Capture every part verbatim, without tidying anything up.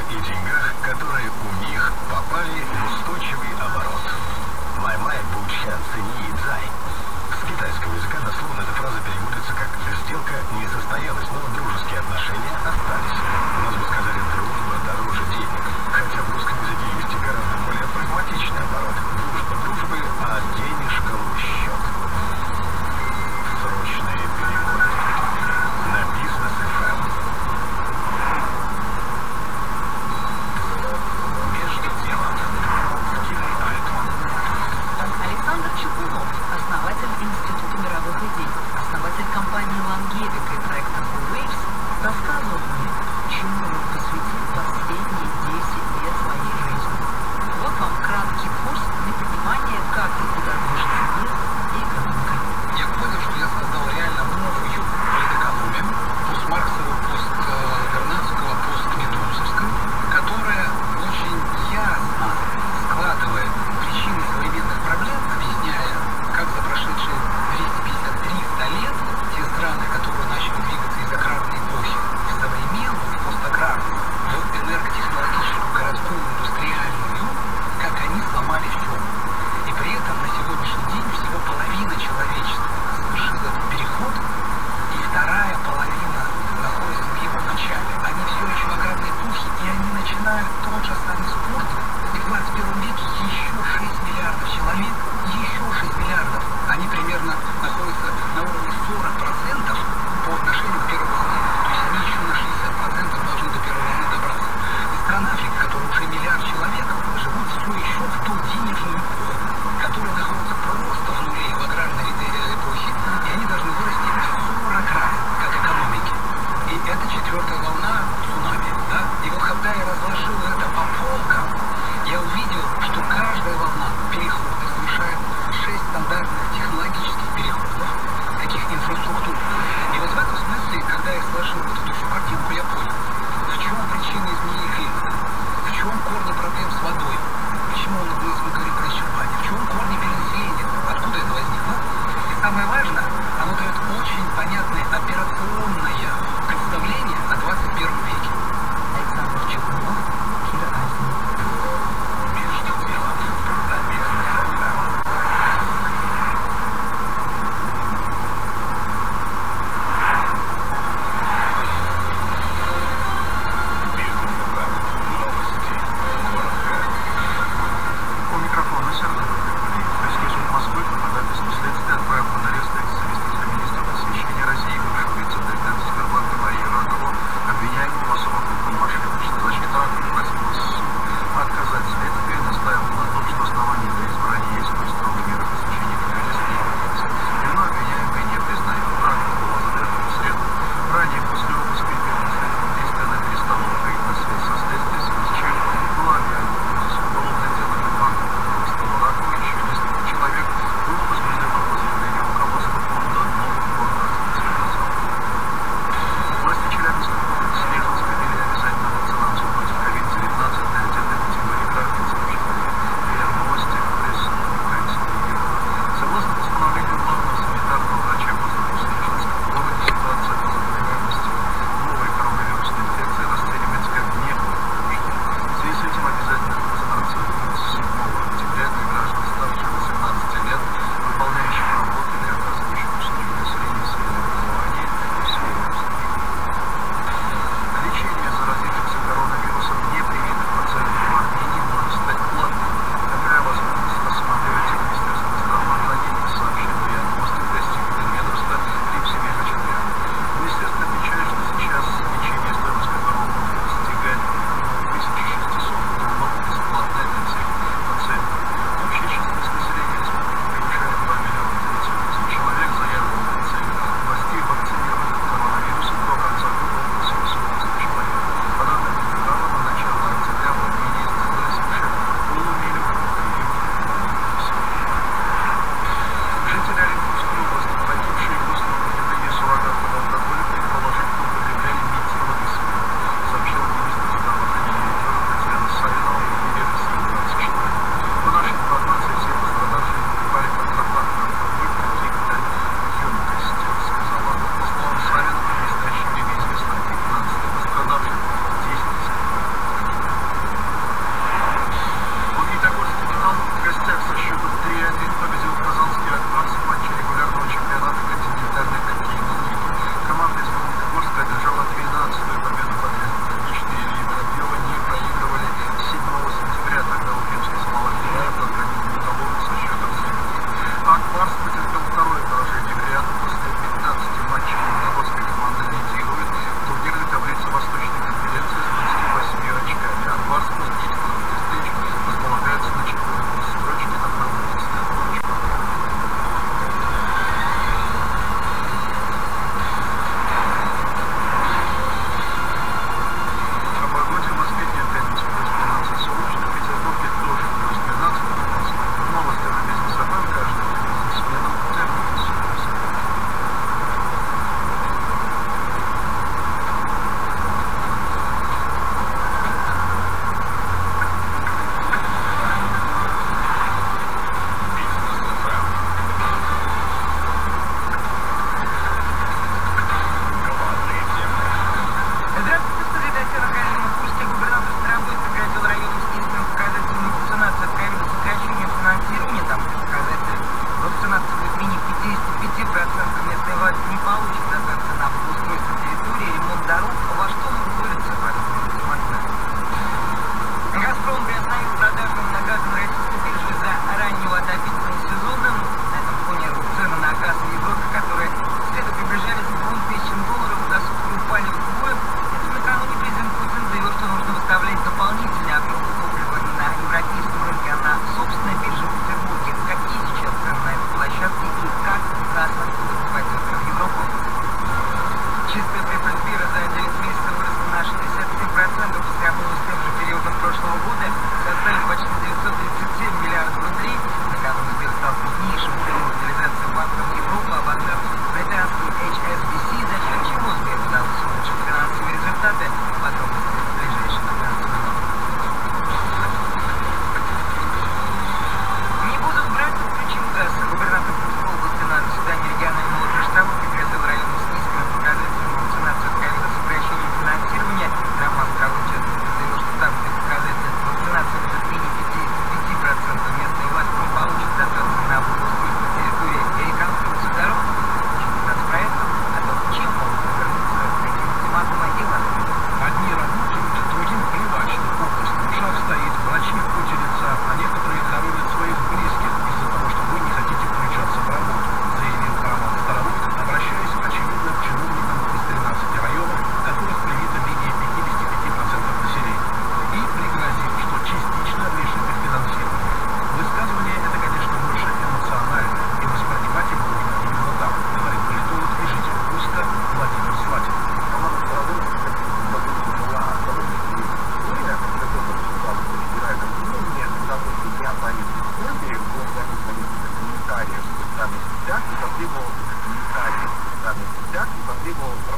и деньгах, которые у них попали в устойчивый оборот. Май-май, бучан, цени, дзай. С китайского языка дословно эта фраза переводится как «сделка не состоялась, но дружеские отношения остались». У нас бы сказали «дружба дороже денег», хотя в русском языке есть и гораздо более прагматичный оборот. Дружба дружбы, а денежкам счет. Срочные переводы на Бизнес эф эм. Между делом. Кирилл Альтман. Александр Чепунов, основатель Института мировых идей, основатель компании «Лангевика» и проекта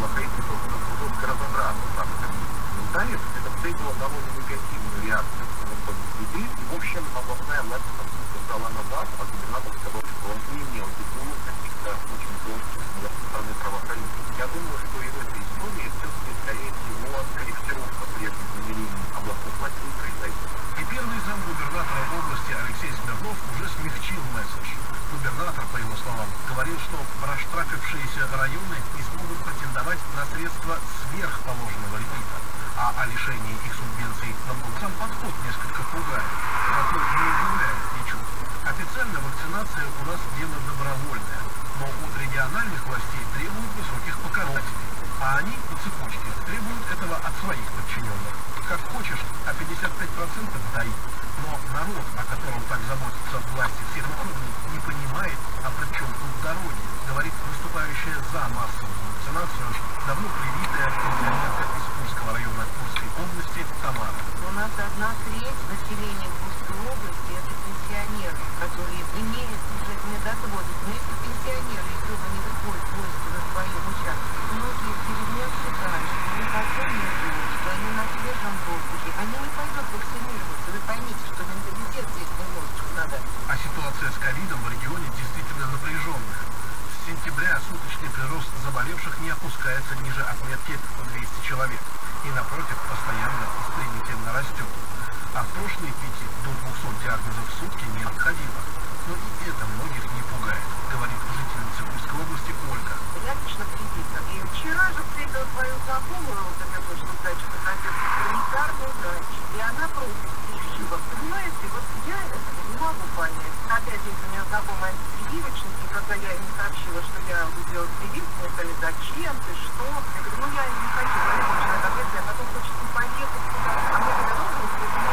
пойти просто жестко разобраться с фактами комментариев, это встретило довольно негативную реакцию людей. И, в общем, областная власть дала назад, а губернатор сказал, что он не имел в виду каких-то очень жестких мер со стороны правоохранителей. Я думаю, что и в этой истории все-таки, скорее всего, корректировка прежних намерений областных властей произойдет. И первый замгубернатора области Алексей Смирнов уже смягчил месседж. Губернатор, по его словам, говорил, что проштрафившиеся районы не смогут претендовать на средства сверхположенного лимита, а о лишении их субвенций намного. Сам подход несколько пугает, зато не удивляет ничуть. Официально вакцинация у нас дело добровольное, но от региональных властей требуют высоких показателей, а они по цепочке требуют этого от своих подчиненных. Как хочешь, а пятьдесят пять процентов дай. Но народ, о котором так заботится власти всех уровней, не понимает, а при чем тут дороги, говорит выступающая за массовую вакцинацию, давно привитая пенсионерка из Курского района Курской области Тамара. У нас одна треть населения Курской области — это пенсионеры, которые имеют уже медотводы. Но если пенсионеры еще бы не выходят в войско на своем участке, многие в деревнях считают, что они потом не живут, что они на свежем воздухе, они не пойдут вакцинироваться. Вы поймите, что менталитет здесь немножечко надо. А ситуация с ковидом в регионе действительно напряженная. С сентября суточный прирост заболевших не опускается ниже отметки в двести человек. И напротив, постоянно стремительно растет. А в прошлые пяти до двухсот диагнозов в сутки не отходило. Но и это многих не пугает, говорит жительница Курской области Ольга. Я лично привита. И вчера же встретила свою знакомую, вот у меня точно дача находится, санитарную врач. И она просит пищева. Понимаете, вот я этого не могу понять. Опять есть у меня знакомая антипрививочник, и когда я им сообщила, что я буду делать прививку, мне сказали, зачем, ты что? Я говорю, ну я не хочу, я не хочу, я ответ, я потом хочется поехать туда. А мне говорят, ну,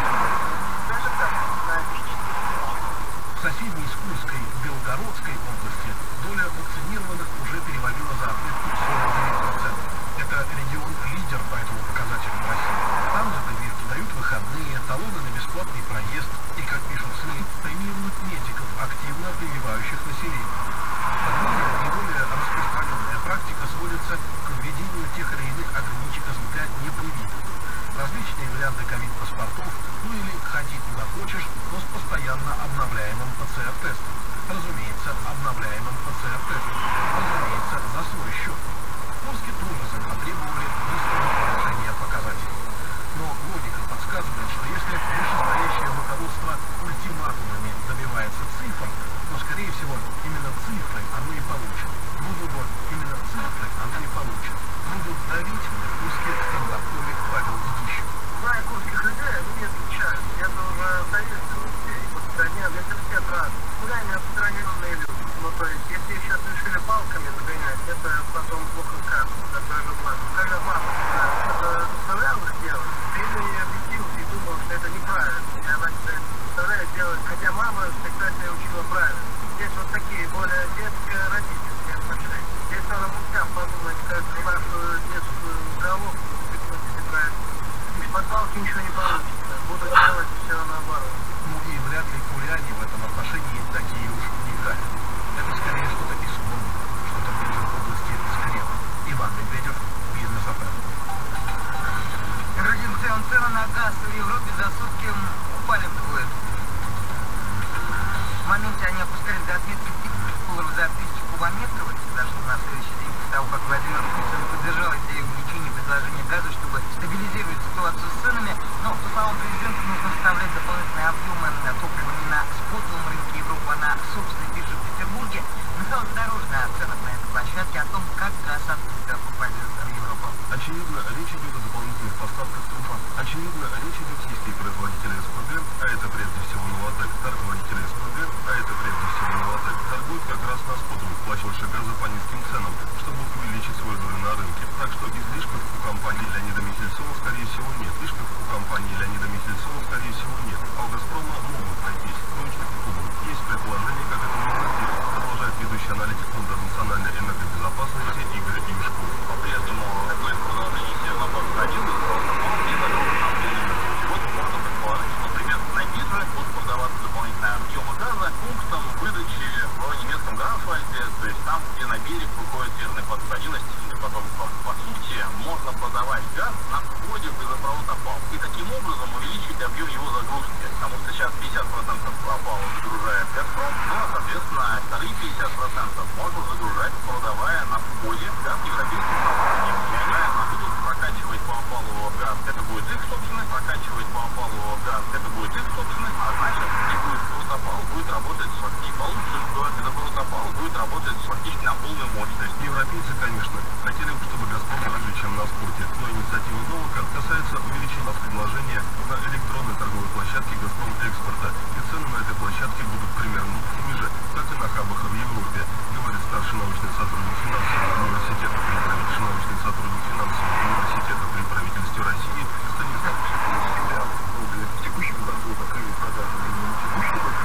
даже так, на три-четыре вечера. В соседней с Курской Белгородской области доля вакцинированных уже перевалила за отметку сорок девять процентов. Это регион-лидер по этому показателю в России. Там за прививки дают выходные, талоны на бесплатный проезд и, как пишут СМИ, премируют медиков, активно прививающих население. Однако наиболее распространенная практика сводится к введению тех или иных ограничителей для непривитых. Различные варианты ковид-паспортов, ну или ходи куда хочешь, но с постоянно обновляемым ПЦР-тестом. Разумеется, обновляемым ПЦР-тестом. Разумеется, за свой счет. В Курске тоже потребовали быстрого повышения показателей. Но логика подсказывает, что если вышестоящее руководство ультиматумами добивается цифр, то, скорее всего, именно цифры оно и получит. Будут именно цифры оно и получит. Будут давить в Курске стендап-комик Павел Дедищев. Зная курских людей, они не отвечают. Это уже советские людей. Вот стране, это все рады. Куда не отстраненные люди. Ну, то есть, если их сейчас решили палками загонять, это потом плохо скажут. Это же мама. Когда мама это заставляла их делать, ты ей объяснил и думал, что это неправильно. И она тебя заставляет делать. Хотя мама всегда тебя учила правильно. Здесь вот такие более детские родительские отношения. Здесь надо мужчинам подумать, как нашу детскую головку впихнуть неправильно. Из подпалки ничего не получится. Буду делать все наоборот. Ну и вряд ли куряне в этом отношении такие уж не гали. Это скорее что-то исконное, что-то ближе к области скрепа. Иван Медведев, Бизнес АФ. Дорогие друзья, цены на газ в Европе за сутки упали вдвое. В моменте они опускались до отметки долларов за тысячу кубометров. Это произошло на следующий день после того, как Владимир Путин поддержал идею увеличения предложения газа, чтобы стабилизировать ситуацию с ценами. Но, по словам президента, нужно вставлять дополнительные объемы топлива не на спотовом рынке Европы, а на собственной бирже в Петербурге. Михаил Задорожный о ценах на этой площадке, о том, как газ оттуда попадет в Европу. Очевидно, речь идет о дополнительных поставках трупа. Очевидно, речь идет есть и производители СПГ, а это прежде всего Новотек, производители СПГ, а это прежде всего Новотек, торгуют как раз на спотовых площадках больше газа по низким ценам, чтобы увеличить свою долю на рынке. Так что излишков у компании Леонида Михельсона, скорее всего, нет. Излишков у компании Леонида Михельсона, скорее всего, нет. А у «Газпрома» могут найтись. Точно, есть предположение, как это можно сделать, продолжает ведущий аналитик Фонда национальной энергобезопасности Игорь Юшков. По-прежнему такое продолжение северного один просто не вот можно предположить, что, например, на бирже будут продаваться дополнительные объемы газа пунктом выдачи в немецком газоасфальте, то есть там, где на берег выходит северный поток один, а потом по сути спорте. Но инициатива Новака касается увеличения предложения на электронной торговой площадке «Газпром Экспорта». И цены на этой площадке будут примерно такими же, как и на хабах в Европе, говорит старший научный сотрудник финансового университета при правительстве, научный сотрудник финансового университета при правительстве России Станислав Психолог. В текущем году закрыли продажи не текущий год,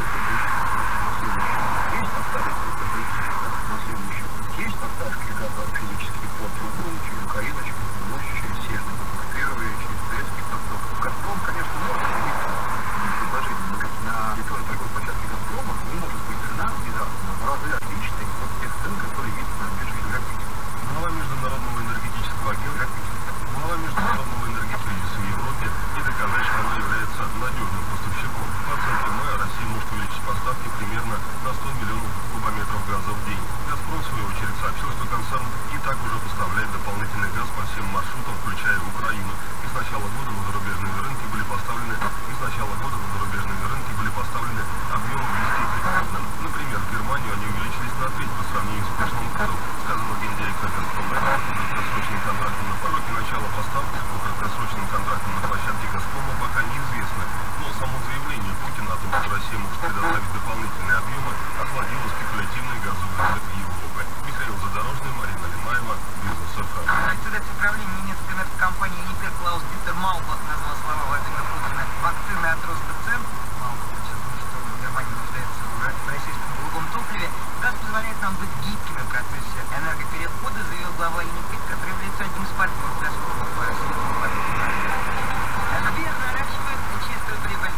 есть поставки на следующий год, есть поставки газа физически по трубам, через Украиночку, ночью через Северный поток первый, через турецкий поток. «Газпром», конечно, может быть предложение на электронной торговой площадке «Газпрома», не может быть цена внезапно в разы отличной от тех цен, которые видят на бирже европейских. Глава Международного энергетического агентства, глава Международного энергетического в Европе не доказать, что она является надежным поставщиком. По оценке мая Россия может увеличить поставки примерно на сто миллионов кубометров газа в день. «Газпром», в свою очередь, сообщил, что концерн и так уже поставляет дополнительный газ по всем маршрутам, включая Украину. И с начала года на зарубежные рынки были поставлены, и с начала года на зарубежные рынки были поставлены объемы близкие к рекордным. Например, в Германию они увеличились на треть по сравнению с прошлым годом, сказано гендиректор «Газпрома». По краткосрочным контрактам на пороге начала поставки по краткосрочным контрактам на площадке «Газпрома» пока неизвестно. Но само заявление Путина о том, что Россия может предоставить дополнительные объемы, охладило спекулятивный газовый рынок Европы. Михаил Задорожный, Марина Лимаева, Бизнес эф эм. Председатель правления немецкой нефтекомпании «Никель» Клаус Дитер Маубах назвал слова Владимира Путина «вакцины от роста цен». Маубах сейчас говорит, что Германия нуждается в российском голубом топливе. Газ позволяет нам быть гибкими в процессе энергоперехода, заявил глава «Никель», который является одним из партнеров «Газпрома» по российскому партнеру. Сбер наращивает чистую прибыль.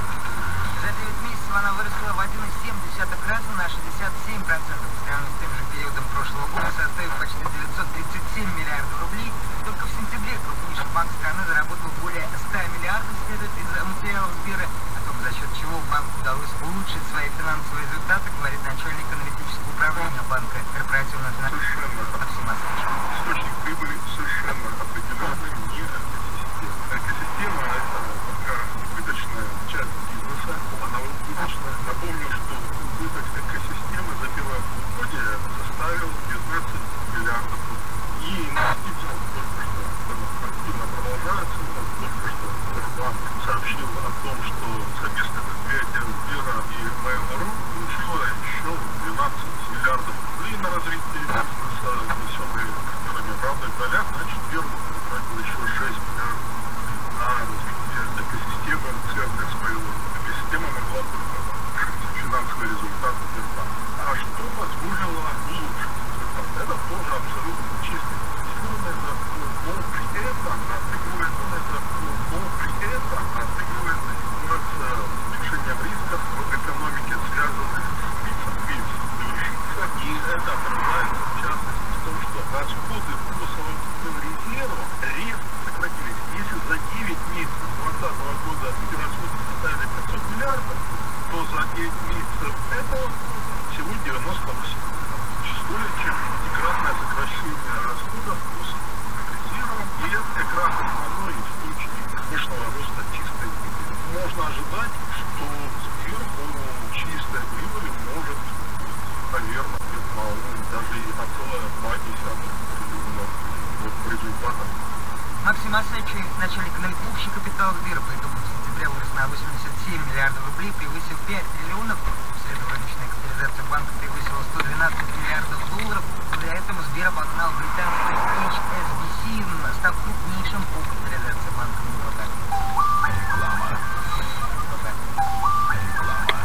За девять месяцев она выросла в один и семь десятых раза на шестьдесят семь процентов по сравнению с тем же периодом прошлого года, составив почти девятьсот тридцать семь миллиардов рублей. Только в сентябре крупнейший банк страны заработал более ста миллиардов, следует из материалов Сбера. О том, за счет чего банку удалось улучшить свои финансовые результаты, говорит начальник аналитического управления банка корпоративного финансового Максим Асач. Источник прибыли совершенно определенный, не экосистема. Экосистема – это пока убыточная часть бизнеса, она убыточная. Напомню, что убыток экосистемы за первое полугодие составил девятнадцать миллиардов рублей. И инвестиции только что активно продолжаются. Только что Сбербанк сообщил о том, что совместное предприятие Сбера и Mail.ru получило еще двенадцать миллиардов рублей на развитие бизнеса, внесенные партнерами в равных долях. Значит, Сбер потратил еще шесть миллиардов на развитие экосистемы, связанной с Mail.ru. Экосистема могла только улучшить финансовый результат Сбербанка. А что позволило улучшить результат? Это тоже абсолютно чистый. Но при этом отыгрывает, но при этом отыгрывает решением рисков в экономике, связанных с завершиться. И это отражается в частности в том, что расходы по совокупным резервам резко сократились. Если за девять месяцев двадцатого года эти расходы составили пятьсот миллиардов, то за девять месяцев этого всего девяносто восемь. Более чем декратное сокращение расходов по резервам, и это как раз основной источник мощного роста чистой прибыли. Можно ожидать, что сверху чистая прибыль может быть, наверное, на даже и на целое два десятых триллиона по результатам. Максим Асачи, начальник аналитического капитала Сбера, по итогам сентября вырос на восемьдесят семь миллиардов рублей, превысив пять триллионов. Среда рыночная капитализация банка превысила сто двенадцать миллиардов долларов. Благодаря этому Сбер обогнал британский эйч эс би си, став крупнейшим по капитализации банка в Европе. Реклама. Реклама.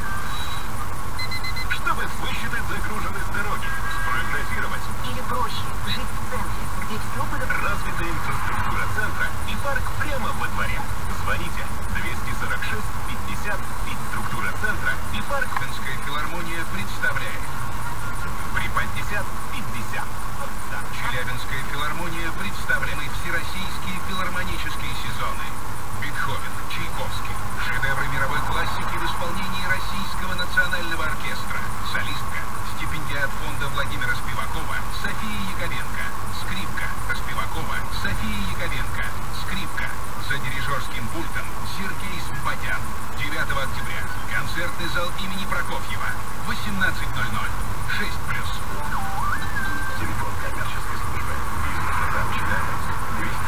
Чтобы высчитать загруженность дороги, спрогнозировать Или проще, жить в центре, где все под... развитая инфраструктура центра и парк прямо во дворе. Звоните двести сорок шесть пятьдесят, структура центра и парк. Финская филармония представляет Приподдесят пятьдесят. Челябинская филармония представлены всероссийские филармонические сезоны. Бетховен, Чайковский, шедевры мировой классики в исполнении Российского национального оркестра. Солистка, стипендиат фонда Владимира Спивакова София Яковенко. Скрипка, Спивакова София Яковенко. Скрипка, за дирижерским пультом Сергей Смбатян. девятого октября. Концертный зал имени Прокофьева. восемнадцать ноль ноль. шесть плюс. Телефон коммерческой службы. Бизнес эф эм Челябинск. двести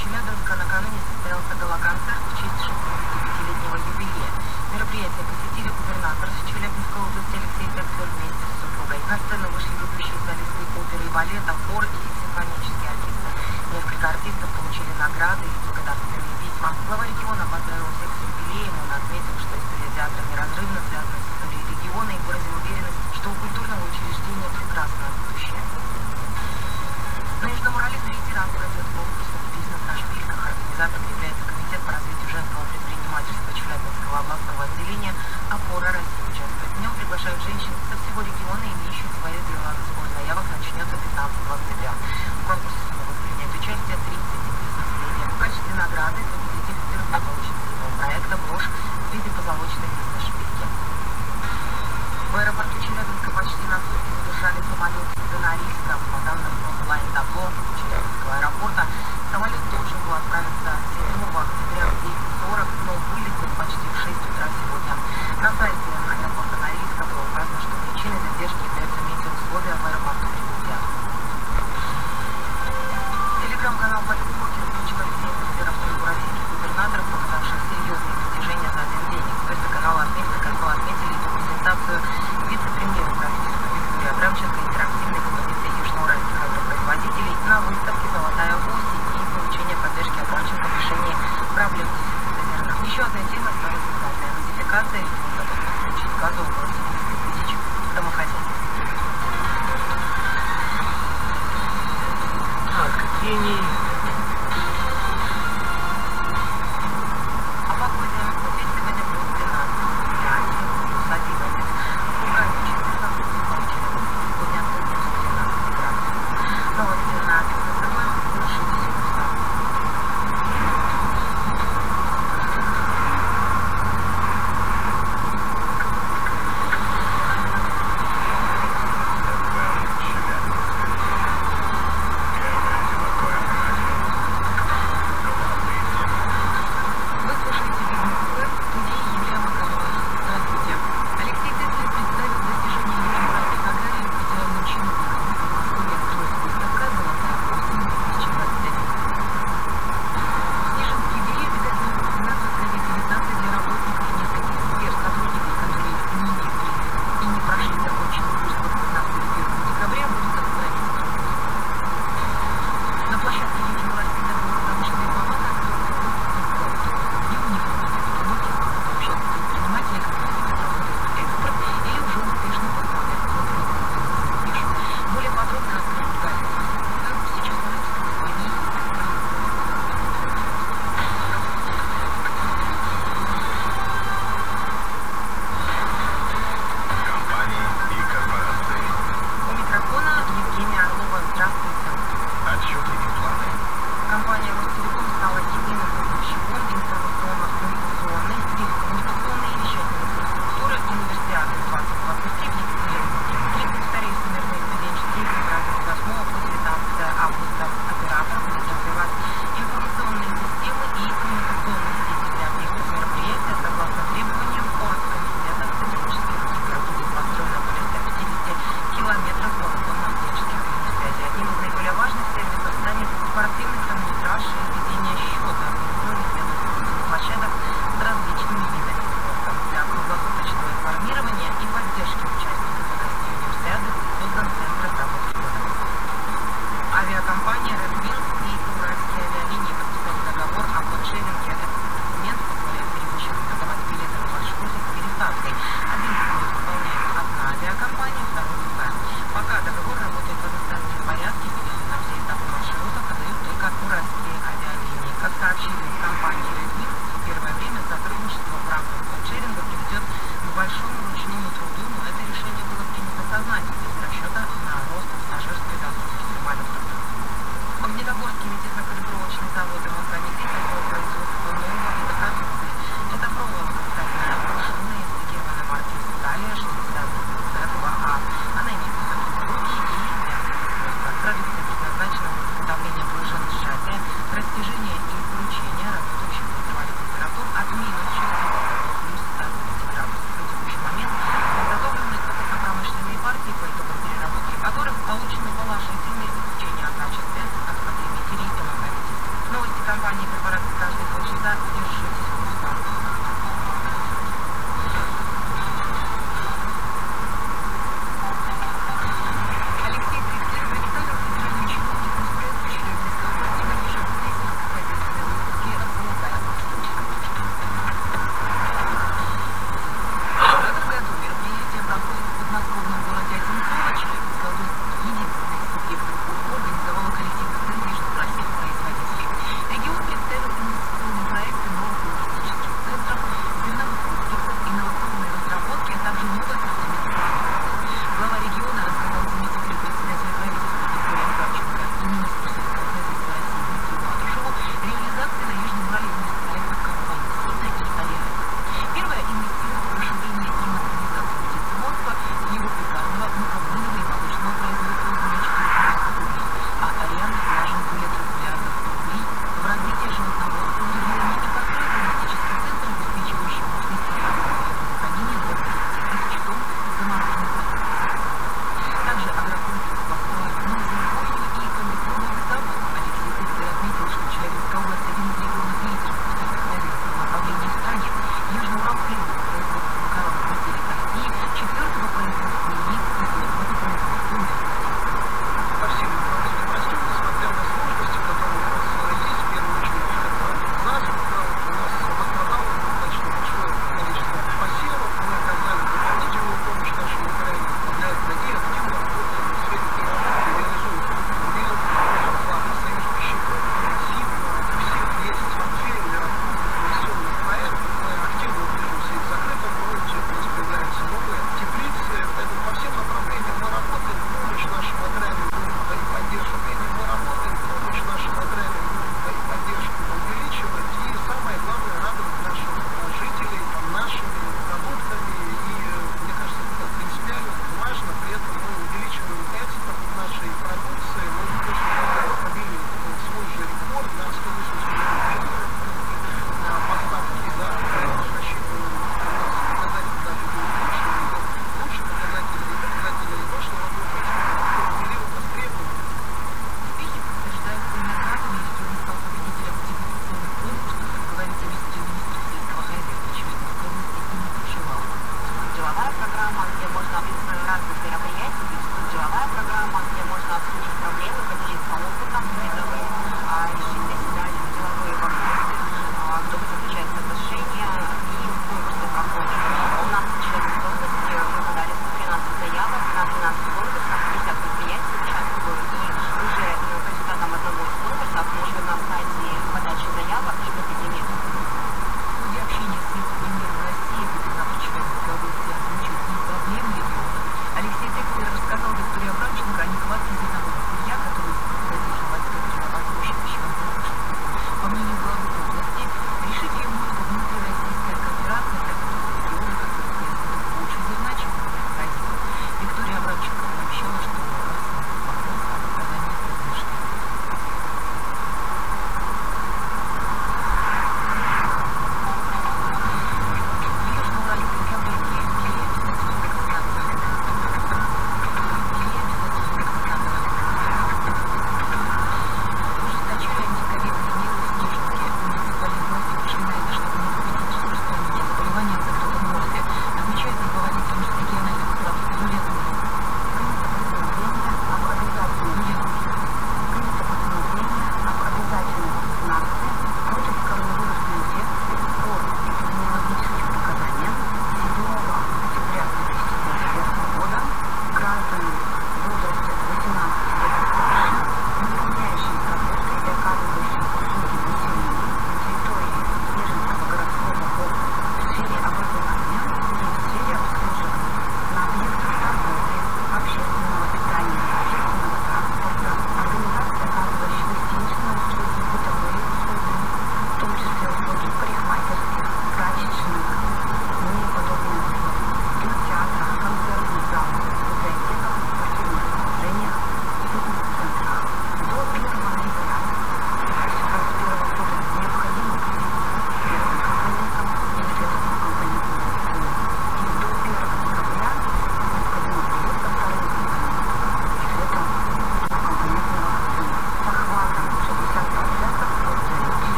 Челябинска накануне состоялся гала-концерт в честь шестидесятипятилетнего юбилея. Мероприятие посетили губернатор Челябинской области Алексей Тексель вместе с супругой. На сцену вышли ведущие солисты оперы и балета, хор и симфонический оркестр. Несколько артистов получили награды и благодарственные письма. Глава региона поздравил всех с юбилеем. Он отметил, что история театра неразрывно связана с историей региона и выразил уверенность, что у культурного учреждения прекрасное будущее. На Южном Урале ветеран пройдет конкурс «Бизнес на шпильках». Организатором является Комитет по развитию женского предпринимательства Челябинского областного отделения «Опора России». Участвовать в нем приглашают женщин со всего региона, имеющих свое дело. Сбор заявок начнется пятнадцатого октября. В конкурсе смогут принять участие тридцать бизнес-леди. В качестве награды победитель впервые получит символ проекта брошь в виде позолоченной бизнес-шпильки. В аэропорту Челябинска почти на сутки задержали самолет сценариста. По данным онлайн-табло Челябинского аэропорта, самолет должен был отправиться седьмого октября в девять сорок, но вылетел почти в шесть утра сегодня. На сайте аэропорта Норильска было указано, что причиной задержки являются метеоусловия в аэропорту Прибытия. Телеграм-канал «Политбургер» включил Алексея Текселя в тройку российских губернаторов, показавших серьезные достижения за один день. Эксперты канала отметили, как бы отметили эту презентацию вице-премьера правительства Виктории Абрамченко, интерактивной композиции южноуральских агропроизводителей на выставке «Золотая осень» и получение поддержки Абрамченко в решении проблем дефицита зерна. Еще одной темой стала социальная газификация. Регион готов подключить газу около семидесяти тысяч домохозяйств. Так, какие А погода здесь сегодня плюс двенадцать, пять, плюс одиннадцать. В Урале четырнадцать, сегодня плюс тринадцать градусов. Новости на ТВ больше десяти часов. Вы слушаете «Бизнес-класс», в студии Юлия Макарова. Здравствуйте. Алексей Тексель представил достижения южноуральских аграриев федеральным чиновникам. В Подмосковье открылась выставка «Золотая осень» две тысячи двадцать один. Снежинский юбилей обязательно вакцинация с ковид девятнадцать для работников нескольких сфер. Сотрудников, которые не имели и не прошли законченный курс вакцинации с первого декабря, будут отстранить. На площадке Южноуральской торгово-промышленной палаты открылся выставка общаться предпринимателей, которые хотят работать на экспорт или уже успешно поставляют за рубеж. Более подробно расскажет Галя. Сейчас Компании и корпорации. у микрофона Евгения Орлова. Здравствуйте. Отчеты и планы. Компания Ростелеком стала единым поставщиком информационно-коммуникационной, телекоммуникационной и вещательной инфраструктуры Универсиады двадцать двадцать три в Екатеринбурге. тридцать вторые всемирные студенческие игры с восьмого по девятнадцатое августа. Оператор будет развивать информационные системы и коммуникационные сети для объектов мероприятия согласно требованиям Оргкомитета студенческих игр. Будет построено более ста пятидесяти километров волоконных оптических линий связи. Одним из наиболее важных сервисов станет спортивный хронометраж и ведение счета, организованных для выступления площадок с различными видами спорта. Для круглосуточного информирования и поддержки участников и гостей универсиады создан центр разработки года. Авиакомпания Red Wings и Уральские авиалинии подписали договор о кодшеринге. Этот документ позволяет перевозчикам продавать билеты на маршруты с пересадкой. Один билет выполняет одна авиакомпания, второй другая. Пока договор работает в одностороннем порядке, билеты на все этапы маршрута продают только уральские авиалинии. Как сообщили в компании Red Wings, в первое время сотрудничество в рамках кодшеринга приведет к большому ручному труду, но это решение было принято сознательно, без расчета на рост пассажирской загрузки самолетов. Магнитогорский метесно-калибровочный завод «Иван-Франкель» произвел производство нового вида продукции. Это проволоко-стальная пружина интегрированной марки «Сталия» шестьдесят два А. Она имеет высокие круги и мягкое свойство. Продукция предназначена для изготовления пружин сжатия, растяжения и кручения, работающих в интервале компании